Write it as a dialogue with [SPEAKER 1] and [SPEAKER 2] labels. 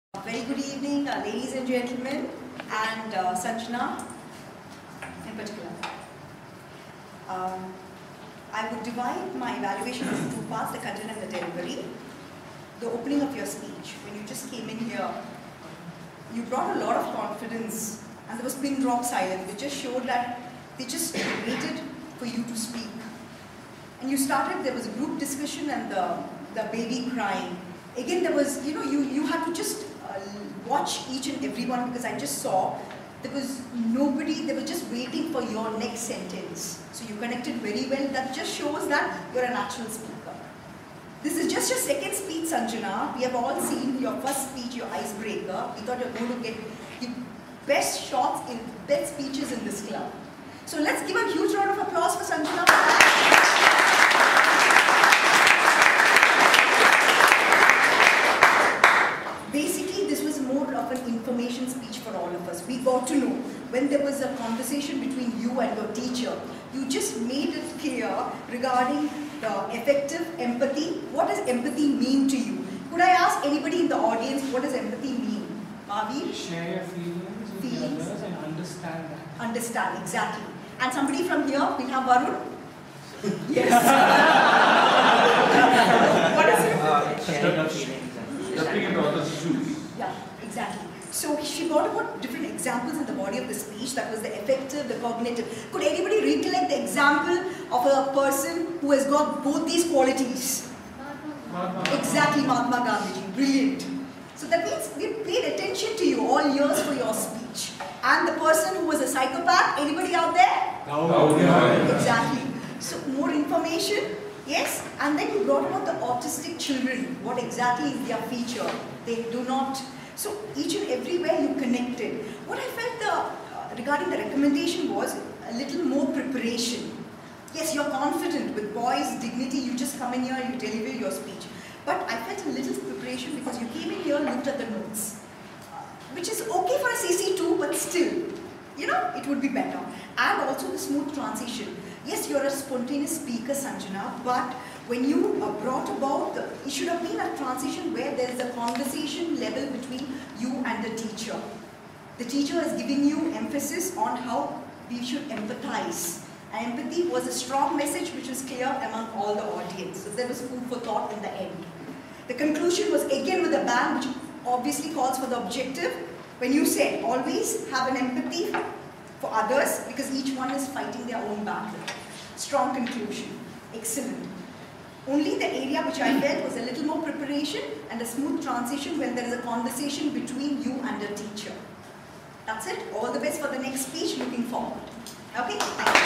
[SPEAKER 1] Very good evening, ladies and gentlemen, and Sanjana in particular. I would divide my evaluation into two parts, the content and the delivery. The opening of your speech, when you just came in here, you brought a lot of confidence and there was pin drop silence. It just showed that they just waited for you to speak. And you started, there was a group discussion and the baby crying. Again, there was, you had to just watch each and every one, because I just saw there was nobody, they were just waiting for your next sentence. So you connected very well. That just shows that you're a natural speaker. This is just your second speech, Sanjana. We have all seen your first speech, your icebreaker. We thought you were going to get the best shots in best speeches in this club. So let's give a huge round of applause for Sanjana for that. Basically, this was more of an information speech for all of us. We got to know when there was a conversation between you and your teacher. You just made it clear regarding the effective empathy. What does empathy mean to you? Could I ask anybody in the audience, what does empathy mean? Mavi?
[SPEAKER 2] Share your feelings with others and understand that.
[SPEAKER 1] Understand, exactly. And somebody from here, we have Varun? Yes. What is it?
[SPEAKER 3] Sharing your feelings.
[SPEAKER 4] Stepping into others' shoes.
[SPEAKER 1] Yeah, exactly. So she brought about different examples in the body of the speech. That was the effective, the cognitive. Could anybody recollect the example of a person who has got both these qualities? Exactly, Mahatma Gandhi. Brilliant. So that means we paid attention to you all years for your speech. And the person who was a psychopath, anybody out there?
[SPEAKER 4] No.
[SPEAKER 1] Exactly. So more information. Yes, and then you brought about the autistic children. What exactly is their feature? They do not. So each and everywhere you connected. What I felt regarding the recommendation was a little more preparation. Yes, you're confident with poise, dignity. You just come in here and you deliver your speech. But I felt a little preparation because you came in here, looked at the notes, which is okay for a CC2, but still, it would be better. And also the smooth transition. Yes, you're a spontaneous speaker, Sanjana, but when you brought about, it should have been a transition where there is a conversation level between you and the teacher. The teacher is giving you emphasis on how we should empathize. And empathy was a strong message which was clear among all the audience. So there was food for thought in the end. The conclusion was again with a bang, which obviously calls for the objective. When you said, always have an empathy for others, because each one is fighting their own battle. Strong conclusion. Excellent. Only the area which I felt was a little more preparation and a smooth transition when there is a conversation between you and the teacher. That's it. All the best for the next speech. Looking forward. Okay? Thank you.